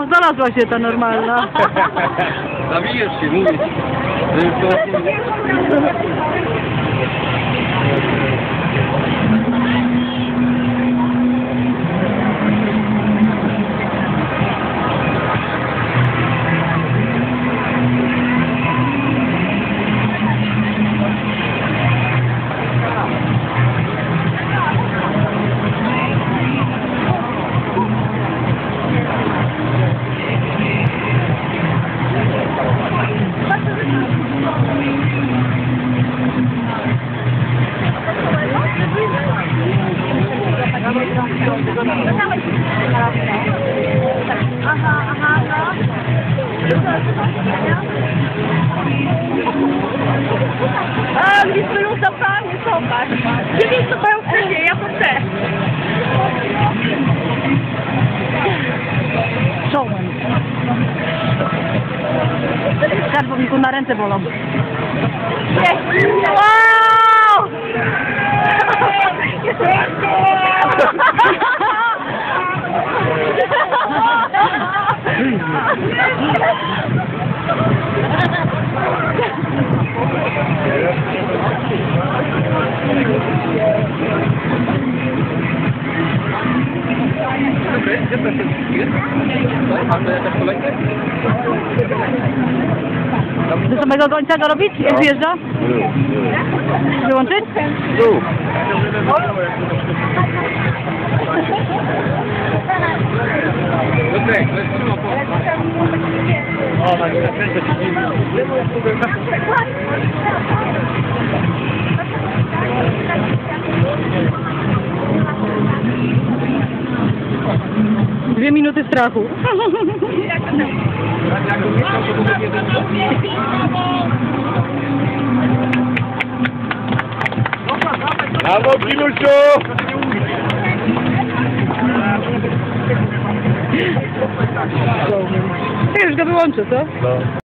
znalazła się ta normalna. Zabijesz się, mówię. A, liczby już zapalnie, zobacz. Dziewięć to mają wszędzie, ja to chcę. Showman. Skarbowniku na ręce bolą. Wow! Do samego końca go robić? Jak wjeżdża? Wyłączyć? Tu. O, na nie kręcę ci. Dwie minuty strachu. Brawo, Pilusiu! Ja już go wyłączę, co? No.